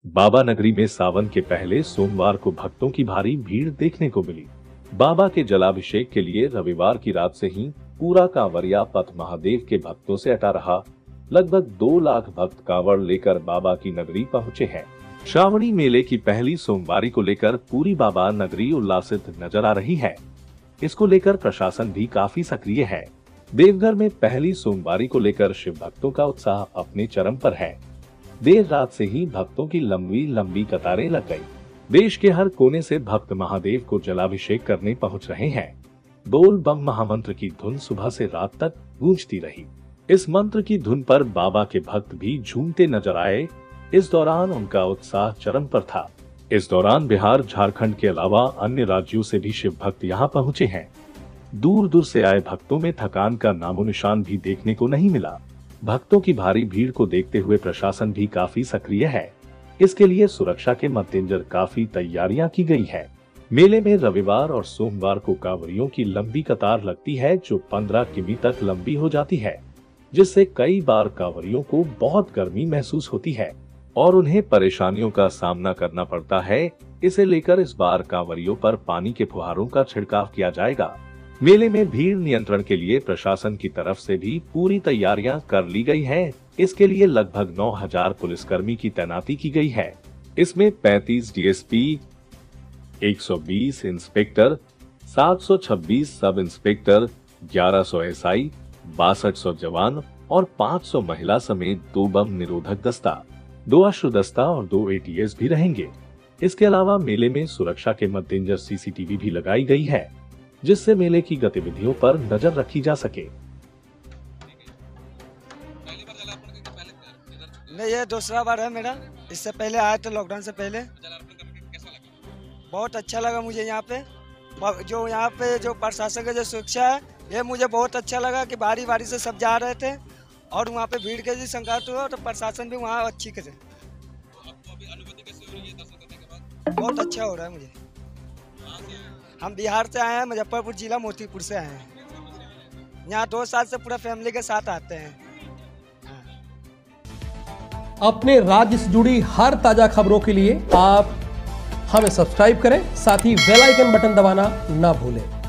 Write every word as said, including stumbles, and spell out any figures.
बाबा नगरी में सावन के पहले सोमवार को भक्तों की भारी भीड़ देखने को मिली। बाबा के जलाभिषेक के लिए रविवार की रात से ही पूरा कांवरिया पथ महादेव के भक्तों से अटा रहा। लगभग दो लाख भक्त कांवड़ लेकर बाबा की नगरी पहुंचे हैं। श्रावणी मेले की पहली सोमवारी को लेकर पूरी बाबा नगरी उल्लासित नजर आ रही है। इसको लेकर प्रशासन भी काफी सक्रिय है। देवघर में पहली सोमवारी को लेकर शिव भक्तों का उत्साह अपने चरम पर है। देर रात से ही भक्तों की लंबी लंबी कतारें लग गई। देश के हर कोने से भक्त महादेव को जलाभिषेक करने पहुंच रहे हैं। बोल बम महामंत्र की धुन सुबह से रात तक गूंजती रही। इस मंत्र की धुन पर बाबा के भक्त भी झूमते नजर आए। इस दौरान उनका उत्साह चरम पर था। इस दौरान बिहार, झारखंड के अलावा अन्य राज्यों से भी शिव भक्त यहाँ पहुंचे हैं। दूर दूर से आए भक्तों में थकान का नामो निशान भी देखने को नहीं मिला। भक्तों की भारी भीड़ को देखते हुए प्रशासन भी काफी सक्रिय है। इसके लिए सुरक्षा के मद्देनजर काफी तैयारियां की गई है। मेले में रविवार और सोमवार को कांवरियों की लंबी कतार लगती है, जो पंद्रह किमी तक लंबी हो जाती है, जिससे कई बार कांवरियों को बहुत गर्मी महसूस होती है और उन्हें परेशानियों का सामना करना पड़ता है। इसे लेकर इस बार कांवरियों पर पानी के फुहारों का छिड़काव किया जाएगा। मेले में भीड़ नियंत्रण के लिए प्रशासन की तरफ से भी पूरी तैयारियां कर ली गई हैं। इसके लिए लगभग नौ हजार पुलिसकर्मी की तैनाती की गई है। इसमें पैंतीस डीएसपी, एक सौ बीस इंस्पेक्टर, सात सौ छब्बीस सब इंस्पेक्टर, ग्यारह सौ एसआई, बासठ सौ जवान और पाँच सौ महिला समेत दो बम निरोधक दस्ता, दो अश्रु दस्ता और दो एटीएस भी रहेंगे। इसके अलावा मेले में सुरक्षा के मद्देनजर सीसीटीवी भी लगाई गई है, जिससे मेले की गतिविधियों पर नजर रखी जा सके। नहीं, ये दूसरा बार है मेरा। इससे पहले आया था लॉकडाउन से पहले। बहुत अच्छा लगा मुझे यहाँ पे। जो यहाँ पे जो प्रशासन का जो सुरक्षा है, ये मुझे बहुत अच्छा लगा कि बारी बारी से सब जा रहे थे और वहाँ पे भीड़ के भी संघात हुआ, तो प्रशासन भी वहाँ अच्छी करे। बहुत अच्छा हो रहा है मुझे। हम बिहार से आए हैं, मुजफ्फरपुर जिला मोतीपुर से आए हैं। यहाँ दो साल से पूरा फैमिली के साथ आते हैं। अपने राज्य से जुड़ी हर ताजा खबरों के लिए आप हमें सब्सक्राइब करें, साथ ही बेल आइकन बटन दबाना ना भूलें।